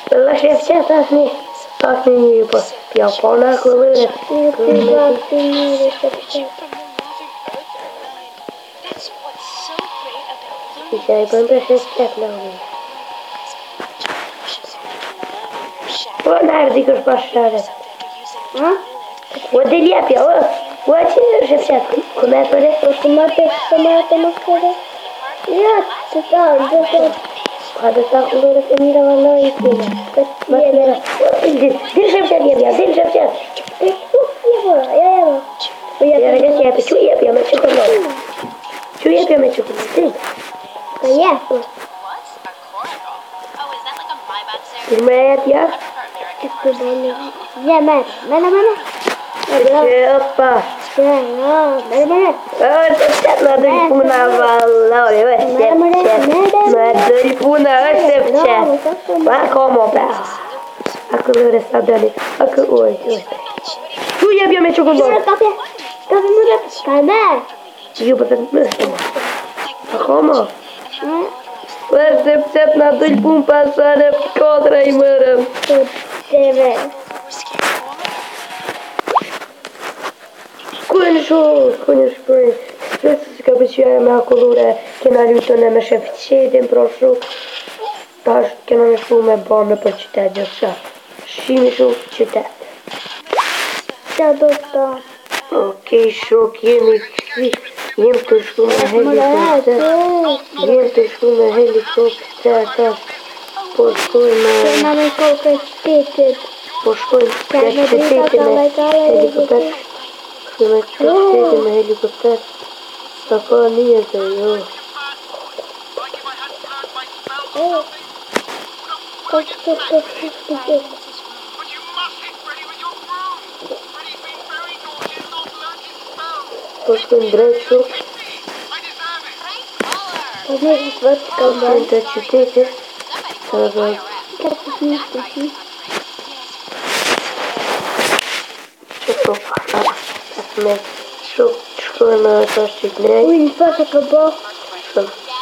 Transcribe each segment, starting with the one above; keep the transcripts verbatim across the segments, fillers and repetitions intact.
Lascia fiatarmi, fatemi un po' piappona come Io ti va a finire perché... Dicei, quando c'è schiaffano. Buon ardi che passare. Вот и лепи, вот, вот же все, куда пойдешь, Автоматы, автоматы, машины. Я читал, где-то... Когда так было тренировано и кино. Держи все, я, держи все. Ты что его? Я его. Я говорю, я пью, я пью, я пью, Чу я пью, я пью, ты. Конечно. Понимаешь, я? Я мэр. Мэна, мэна. Опа. Мэна, мэна. Вот, надо и пунавала, ой, надо и пунавала, все. Ma come bella. Ecco dove sta bene. Ecco, oi, oi. Tu gli abbiamo messo con loro. Кафе. Кафе, мэна. Кафе. Io potrei mettere. Ma come? Questo è nato il pun passare contra i muri. Deve. Conosco, conosco. Spesso si capisce la colore che non aiuta nella scefice in prossimo. Tash che non è più una buona per città già sa. Scimico città. Ciao, dottore. Ok, sciocchi amici. Niente su una helicopter. Niente su una helicopter. Poskojna. Nam je koliko spet. Poskojna. Ja ću sjetiti na helikopter. Što ću sjetiti na helikopter. Tako nije za jo. Kako to to spet. Poskojna dreću. Pa ne znam svačka da. Poskojna da ću sjetiti. Sada. Kako ti misliš? Što pa. Sme. Što školjna taščit ne. Ui, svačka bo. Što.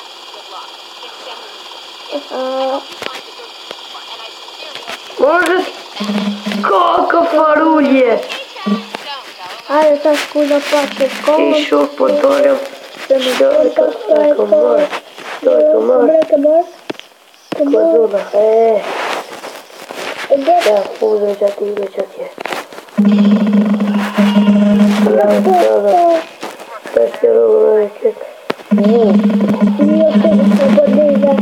Может, как фарулье. А это скуда плачет школа. Еще подорим. Что это? Комар. Что это комар? Комар. Козула. Э. Где? Я худо жати, жати. Что? Тестировала чек. Мне тоже свободно.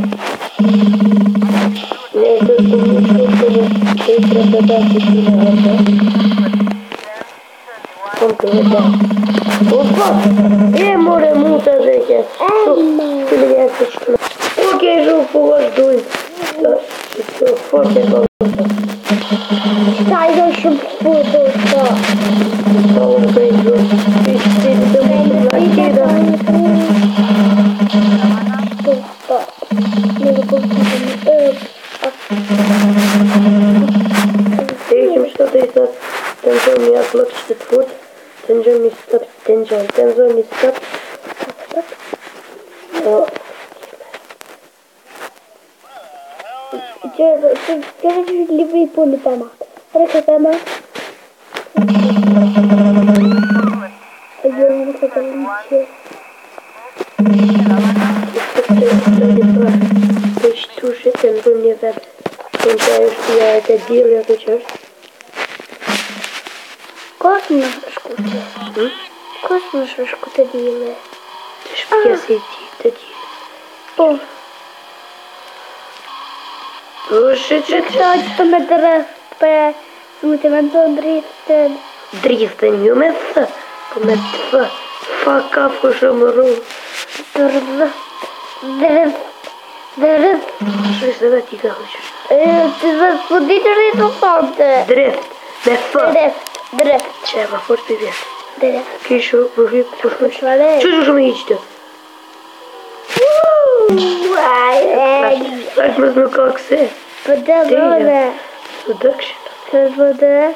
Я тут ничего не преподавать не надо. Он говорит, опа, э, море мута зайти. Ты меня слышишь? Окей, жопу вас дуй. Что, фото было? Дай я еще буду, что? Он зайдет. Ты сидишь дома, накида. Değişim işte değilse tencer mi yapmak işte tut tencer mi stop tencer tencer mi stop o Где же любые пули поймал? Хорошо поймал. Я не хочу ничего. Deci tu și te îndrumi ver când ai știa de dile cu ce Классно шкуте. Классно шкуте диле. Deci fie să-i de dile. О, Tu și ce что что мы дрифт по мутиментон дрифтен. driften numesc cum e fă faca fășămăru. Дрифт. Дрифт. Дрифт. Și să vă tica hoci. Ты засудите результаты. Drept, de fă. Дрифт. Дрифт. Ce mă foarte bine. Дрифт. Că și o bușit cu șuș. Швале. Ce jucăm aici de? Laat me nu как se. Подавала. Seduction. Свобода.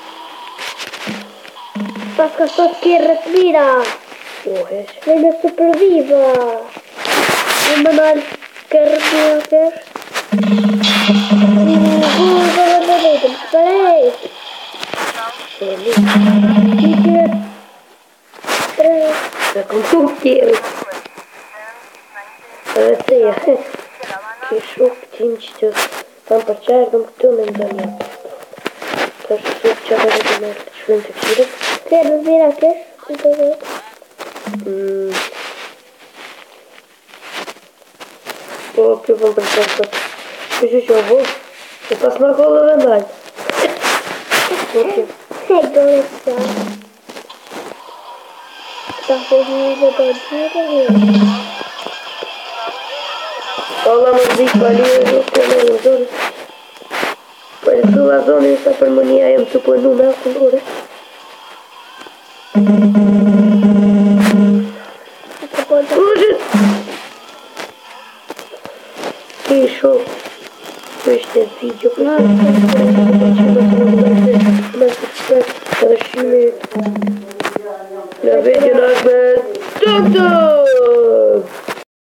Пока сотки respira. Ohe. Viene superviva. Un manual que respira. Play. Четыре. Три. Da computer. Это я. Кишок, тинчтер. Там по чайкам кто нам занят. Так что вчера я думаю, что это все. Ты разбираешь? О, пивом пришел. Ты что, вот? Ты посмотрел на нас. Эй, голоса. Так, я не буду. Olá, música, valeu, eu adoro. Parece a zona e está para harmonia, eu estou pondo um mel com dor. Hoje! Que show! Este é vídeo, porque eu não sei se eu